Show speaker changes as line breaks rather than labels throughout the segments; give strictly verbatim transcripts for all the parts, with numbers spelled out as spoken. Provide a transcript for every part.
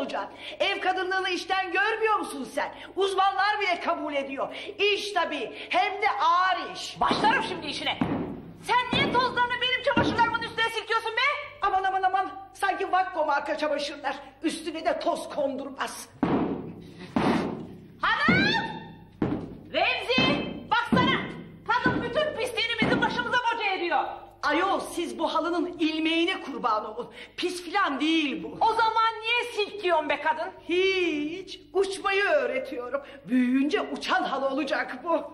olacaksın. Ev kadınlığını işten görmüyor musun sen? Uzmanlar bile kabul ediyor. İş tabii, hem de ağır iş.
Başlarım şimdi işine. Sen niye tozlarını benim çamaşırlarımın üstüne silkiyorsun be?
Aman aman aman, sanki Vakko marka çamaşırlar. Üstüne de toz kondurmaz.
Hanım! Remzi! Baksana! Kadın bütün pisliğini bizim başımıza boca ediyor.
Ayol, siz bu halının ilmeğine kurban olun. Pis filan değil bu.
O zaman niye silkiyorsun be kadın?
Hiç, uçmayı öğretiyorum. Büyüyünce uçan halı olacak bu.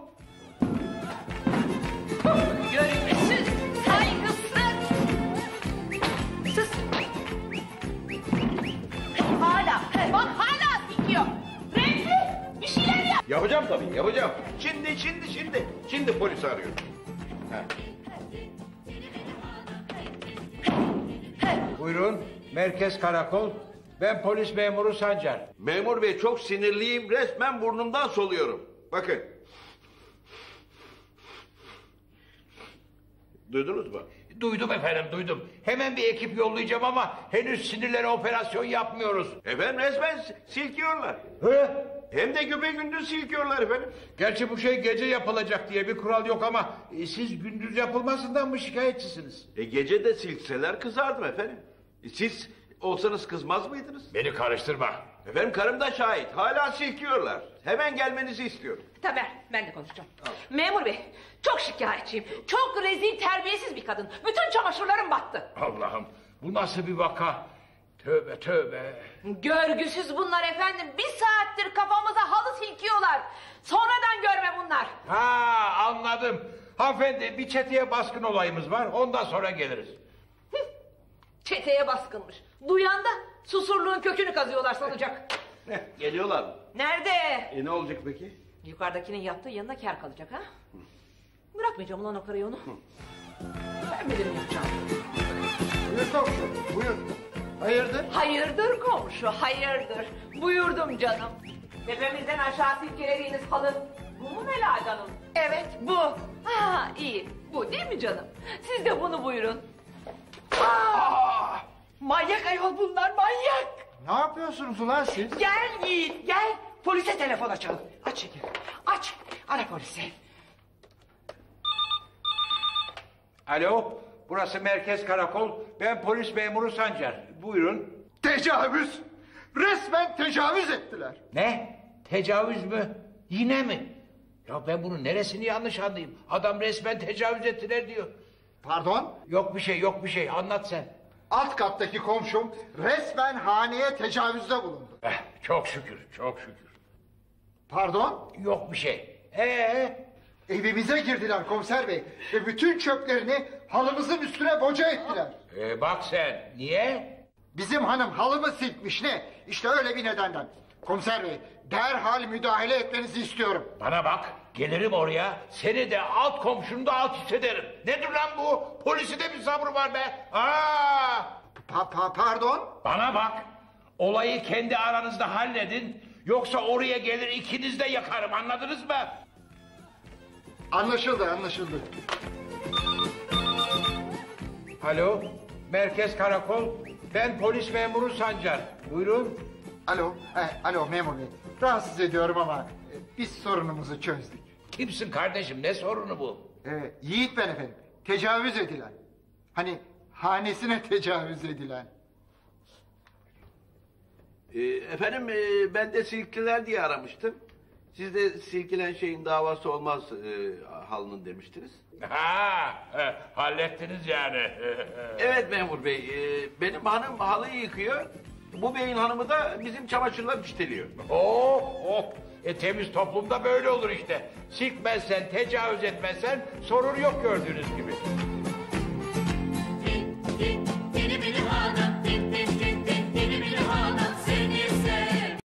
Görgüsüz, saygısız. Sus. Hala, bak hala silkiyor. Remzi, bir şeyler yap.
Yapacağım tabii, yapacağım. Şimdi, şimdi, şimdi. Şimdi polisi arıyorum. Ha.
Buyurun, merkez karakol. Ben polis memuru Sancar.
Memur bey, çok sinirliyim. Resmen burnumdan soluyorum. Bakın. Duydunuz mu?
Duydum efendim, duydum. Hemen bir ekip yollayacağım ama henüz sinirlere operasyon yapmıyoruz.
Efendim resmen s- silkiyorlar.
He?
Hem de güpegündüz silkiyorlar efendim.
Gerçi bu şey gece yapılacak diye bir kural yok ama e, siz gündüz yapılmasından mı şikayetçisiniz?
E gece de silkseler kızardım efendim. E, siz olsanız kızmaz mıydınız?
Beni karıştırma.
Efendim karım da şahit. Hala silkiyorlar. Hemen gelmenizi istiyorum.
Tabii, ben de konuşacağım. Memur bey, çok şikayetçiyim. Çok rezil, terbiyesiz bir kadın. Bütün çamaşırlarım battı.
Allah'ım, bu nasıl bir vaka? Tövbe tövbe.
Görgüsüz bunlar efendim. Bir saattir kafamıza halı silkiyorlar. Sonradan görme bunlar.
Ha, anladım. Hanımefendi, bir çeteye baskın olayımız var. Ondan sonra geliriz.
Çeteye baskınmış. Duyan da susurluğun kökünü kazıyorlar sanacak.
Heh, geliyorlar mı?
Nerede?
E ne olacak peki?
Yukarıdakinin yattığı yanına kâr kalacak ha? Bırakmayacağım ulan o karıyı onu. Ben bilirim yapacağım.
Buyur komşu, buyur. Hayırdır?
Hayırdır komşu, hayırdır. Buyurdum canım. Tepemizden aşağı silkelediğiniz halı bu mu Melahat Hanım? Evet bu. Ha iyi, bu değil mi canım? Siz de bunu buyurun.
Aa, manyak ayol bunlar, manyak.
Ne yapıyorsunuz ulan siz?
Gel Yiğit, gel. Polise telefon açalım. Aç şeker, aç. Ara polisi.
Alo, burası merkez karakol. Ben polis memuru Sancar. Buyurun.
Tecavüz! Resmen tecavüz ettiler.
Ne? Tecavüz mü? Yine mi? Ya ben bunun neresini yanlış anlayayım? Adam resmen tecavüz ettiler diyor.
Pardon?
Yok bir şey, yok bir şey. Anlat sen.
Alt kattaki komşum resmen haneye tecavüzde bulundu.
Eh, çok şükür, çok şükür.
Pardon?
Yok bir şey. Ee?
Evimize girdiler komiser bey ve bütün çöplerini halımızın üstüne boca ettiler.
Ee, bak sen, niye?
Bizim hanım halımı silkmiş ne? İşte öyle bir nedenden. Komiser bey, derhal müdahale etmenizi istiyorum.
Bana bak, gelirim oraya, seni de alt komşunu da alt hissederim. Nedir lan bu? Polisi de bir sabrı var be. Aa!
Pa pa pardon?
Bana bak, olayı kendi aranızda halledin. Yoksa oraya gelir ikiniz de yakarım, anladınız mı?
Anlaşıldı, anlaşıldı.
Alo, merkez karakol. Ben polis memuru Sancar. Buyurun.
Alo, e, alo memur bey. Rahatsız ediyorum ama e, biz sorunumuzu çözdük.
Kimsin kardeşim, ne sorunu bu?
E, Yiğit ben efendim. Tecavüz edilen. Hani hanesine tecavüz edilen.
E, efendim e, ben de silkiler diye aramıştım. Siz de silkilen şeyin davası olmaz e, halının demiştiniz.
Ha, he, hallettiniz yani.
Evet memur bey, e, benim hanım halıyı yıkıyor. Bu beyin hanımı da bizim çamaşırları çiteliyor.
Oh, oh. E, temiz toplumda böyle olur işte. Silkmezsen, tecavüz etmezsen sorun yok gördüğünüz gibi.